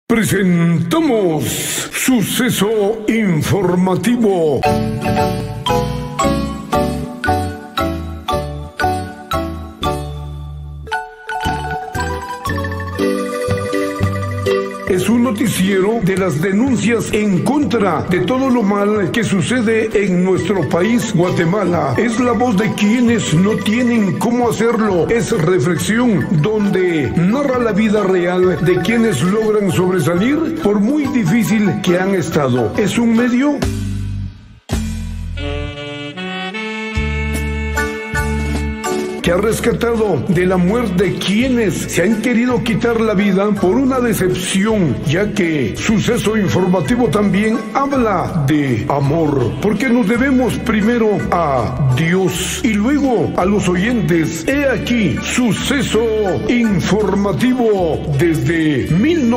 Presentamos Suceso Informativo. Es un noticiero de las denuncias en contra de todo lo mal que sucede en nuestro país, Guatemala. Es la voz de quienes no tienen cómo hacerlo. Es reflexión donde narra la vida real de quienes logran sobresalir por muy difícil que han estado. Es un medio que ha rescatado de la muerte quienes se han querido quitar la vida por una decepción, ya que Suceso Informativo también habla de amor, porque nos debemos primero a Dios y luego a los oyentes. He aquí Suceso Informativo desde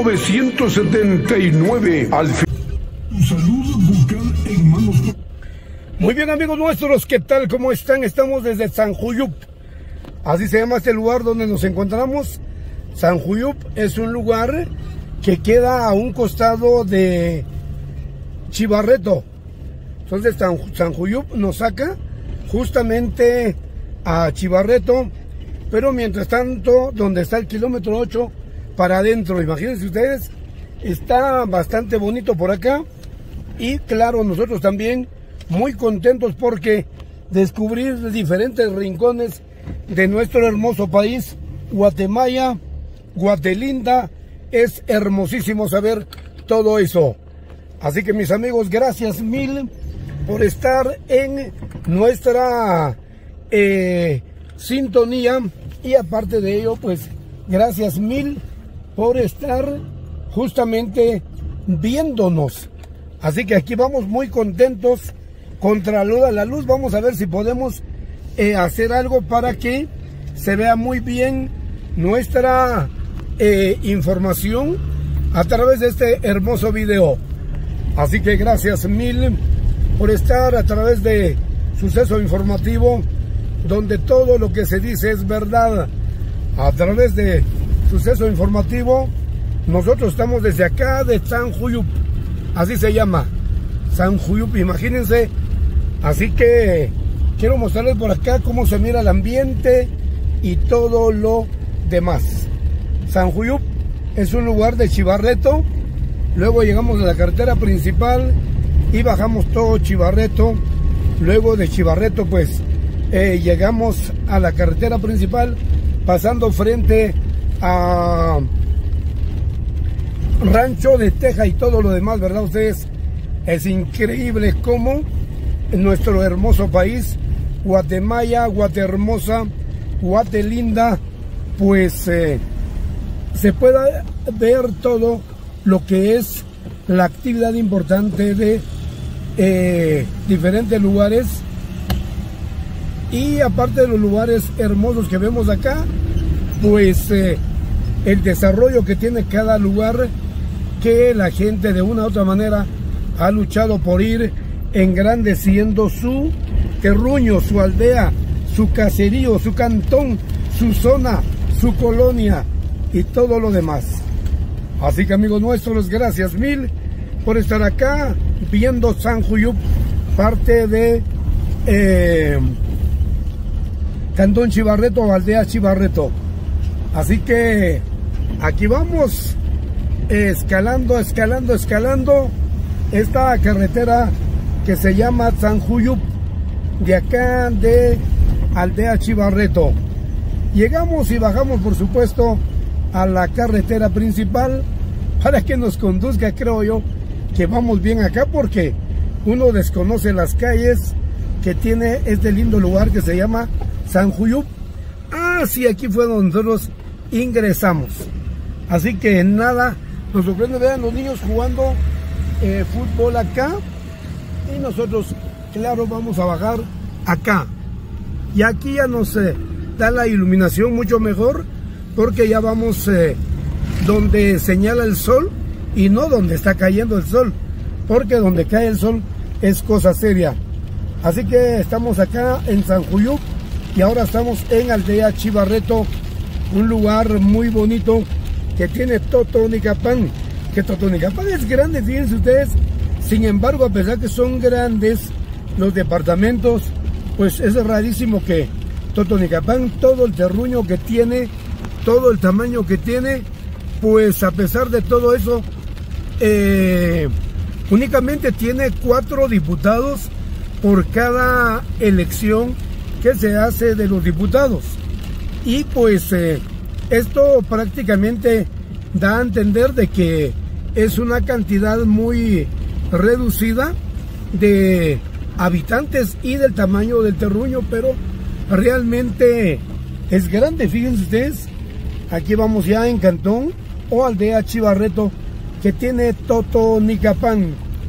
1979 al fin. Un saludo bucal en manos. Muy bien, amigos nuestros, ¿qué tal? ¿Cómo están? Estamos desde Sanjuyup. Así se llama este lugar donde nos encontramos. Sanjuyup es un lugar que queda a un costado de Chibarreto. Entonces Sanjuyup nos saca justamente a Chibarreto, pero mientras tanto, donde está el kilómetro 8 para adentro, imagínense ustedes, está bastante bonito por acá. Y claro, nosotros también muy contentos porque descubrir diferentes rincones de nuestro hermoso país, Guatemala, Guatelinda. Es hermosísimo saber todo eso. Así que mis amigos, gracias mil por estar en nuestra sintonía. Y aparte de ello, pues gracias mil por estar justamente viéndonos. Así que aquí vamos muy contentos. Contra la luz, vamos a ver si podemos hacer algo para que se vea muy bien nuestra información a través de este hermoso video. Así que gracias mil por estar a través de Suceso Informativo, donde todo lo que se dice es verdad. A través de Suceso Informativo, nosotros estamos desde acá de Sanjuyup, así se llama, Sanjuyup, imagínense. Así que quiero mostrarles por acá cómo se mira el ambiente y todo lo demás. Sanjuyup es un lugar de Chibarreto. Luego llegamos a la carretera principal y bajamos todo Chibarreto. Luego de Chibarreto pues llegamos a la carretera principal, pasando frente a Rancho de Teja y todo lo demás, ¿verdad? Ustedes, es increíble cómo en nuestro hermoso país, Guatemala, Guatehermosa, Guatelinda, pues se pueda ver todo lo que es la actividad importante de diferentes lugares. Y aparte de los lugares hermosos que vemos acá, pues el desarrollo que tiene cada lugar, que la gente de una u otra manera ha luchado por ir engrandeciendo su terruño, su aldea, su caserío, su cantón, su zona, su colonia y todo lo demás. Así que amigos nuestros, gracias mil por estar acá viendo Sanjuyup, parte de Cantón Chibarreto o Aldea Chibarreto. Así que aquí vamos escalando esta carretera que se llama Sanjuyup, de acá de Aldea Chibarreto. Llegamos y bajamos, por supuesto, a la carretera principal para que nos conduzca. Creo yo que vamos bien acá porque uno desconoce las calles que tiene este lindo lugar que se llama Sanjuyup. Ah, sí, aquí fue donde nosotros ingresamos. Así que nada, nos sorprende ver a los niños jugando fútbol acá. Y nosotros, claro, vamos a bajar acá. Y aquí ya nos da la iluminación mucho mejor, porque ya vamos donde señala el sol y no donde está cayendo el sol, porque donde cae el sol es cosa seria. Así que estamos acá en Sanjuyup y ahora estamos en Aldea Chibarreto, un lugar muy bonito que tiene Totonicapán, que Totonicapán es grande, fíjense ustedes. Sin embargo, a pesar que son grandes los departamentos, pues es rarísimo que Totonicapán, todo el terruño que tiene, todo el tamaño que tiene, pues a pesar de todo eso, únicamente tiene 4 diputados por cada elección que se hace de los diputados. Y pues esto prácticamente da a entender de que es una cantidad muy reducida de habitantes y del tamaño del terruño, pero realmente es grande. Fíjense ustedes, aquí vamos ya en cantón o aldea Chivarreto que tiene Totonicapán.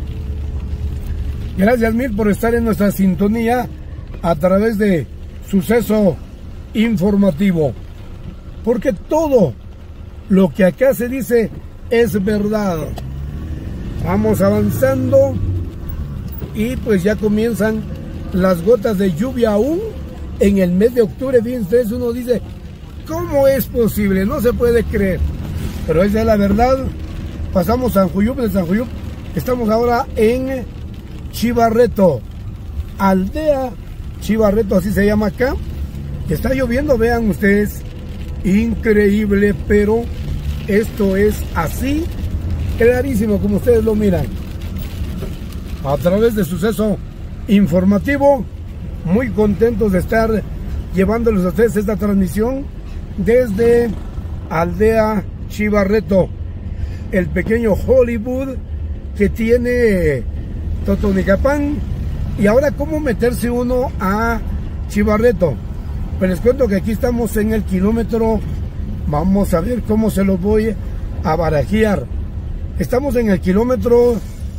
Gracias mil por estar en nuestra sintonía a través de Suceso Informativo, porque todo lo que acá se dice es verdad. Vamos avanzando y pues ya comienzan las gotas de lluvia aún en el mes de octubre. Fíjense ustedes, uno dice, ¿cómo es posible? No se puede creer, pero esa es la verdad. Pasamos San Juyup, de San Juyup estamos ahora en Chivarreto, aldea Chivarreto, así se llama acá. Está lloviendo, vean ustedes, increíble, pero esto es así, clarísimo, como ustedes lo miran. A través de Suceso Informativo, muy contentos de estar llevándoles a ustedes esta transmisión desde aldea Chivarreto, el pequeño Hollywood que tiene Totonicapán. Y ahora, ¿cómo meterse uno a Chivarreto? Pues les cuento que aquí estamos en el kilómetro, vamos a ver cómo se los voy a barajear. Estamos en el kilómetro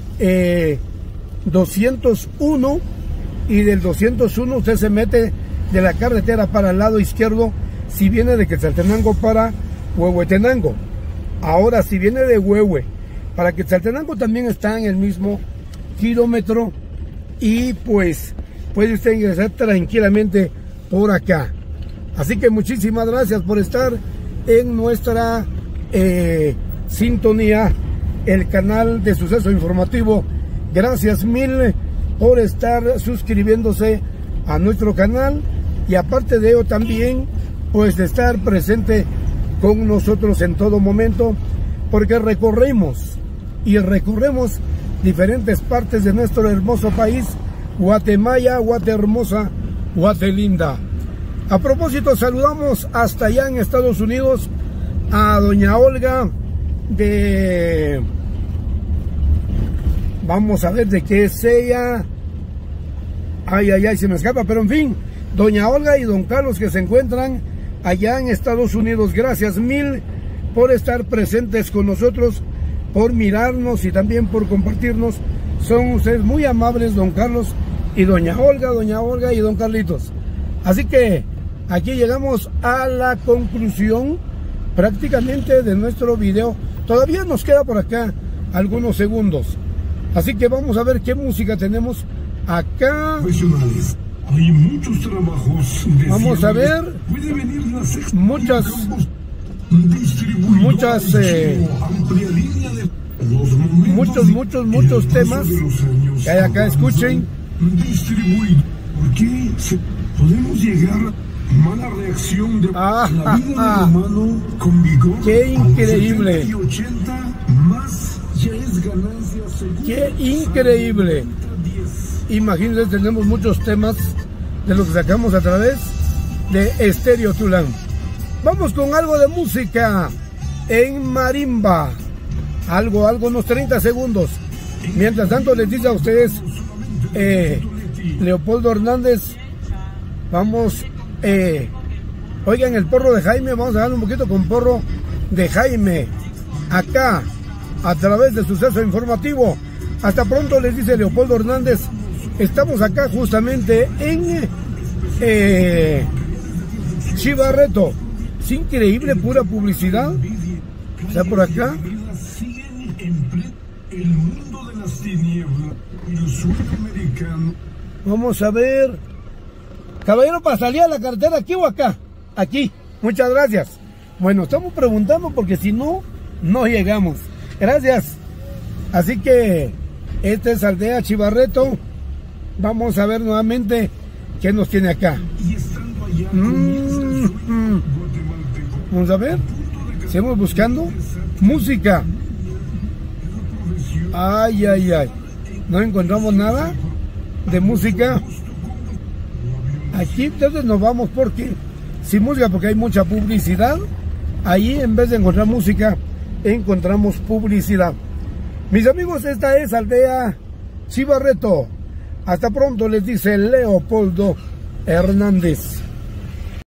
201, y del 201 usted se mete de la carretera para el lado izquierdo si viene de Quetzaltenango para Huehuetenango. Ahora, si viene de Huehue para Quetzaltenango, también está en el mismo kilómetro, y pues puede usted ingresar tranquilamente por acá. Así que muchísimas gracias por estar en nuestra sintonía, el canal de Suceso Informativo. Gracias mil por estar suscribiéndose a nuestro canal, y aparte de ello también pues de estar presente con nosotros en todo momento, porque recorremos diferentes partes de nuestro hermoso país, Guatemala, Guatehermosa, Guatelinda. A propósito, saludamos hasta allá en Estados Unidos a doña Olga de... Vamos a ver de qué es ella. Ay, se me escapa, pero en fin, doña Olga y don Carlos, que se encuentran allá en Estados Unidos. Gracias mil por estar presentes con nosotros, por mirarnos y también por compartirnos. Son ustedes muy amables, don Carlos y doña Olga y don Carlitos. Así que aquí llegamos a la conclusión prácticamente de nuestro video. Todavía nos queda por acá algunos segundos, así que vamos a ver qué música tenemos acá. Hay muchos trabajos. Vamos a ver muchas muchos temas que hay acá. Escuchen. ¿Por qué podemos llegar a mala reacción de la vida del humano con vigor? ¡Qué increíble! 80 más ya es ganancia segura. ¡Qué increíble! Imagínense, tenemos muchos temas de los que sacamos a través de Estéreo Tulán. Vamos con algo de música en marimba. Algo, unos 30 segundos. Mientras tanto, les dice a ustedes Leopoldo Hernández, vamos, oigan el porro de Jaime, vamos a dar un poquito con porro de Jaime, acá, a través de Suceso Informativo. Hasta pronto, les dice Leopoldo Hernández. Estamos acá justamente en Chivarreto. Es increíble, pura publicidad. Está por acá. El mundo de las tinieblas, el sueño americano. Vamos a ver. Caballero, ¿para salir a la carretera aquí o acá? Aquí. Muchas gracias. Bueno, estamos preguntando porque si no, no llegamos. Gracias. Así que esta es Aldea Chivarreto. Vamos a ver nuevamente qué nos tiene acá. Vamos a ver. Seguimos buscando música. Ay, ay, ay. No encontramos nada de música. Aquí entonces nos vamos porque sin música, porque hay mucha publicidad. Ahí en vez de encontrar música, encontramos publicidad. Mis amigos, esta es Aldea Chivarreto. Hasta pronto, les dice Leopoldo Hernández.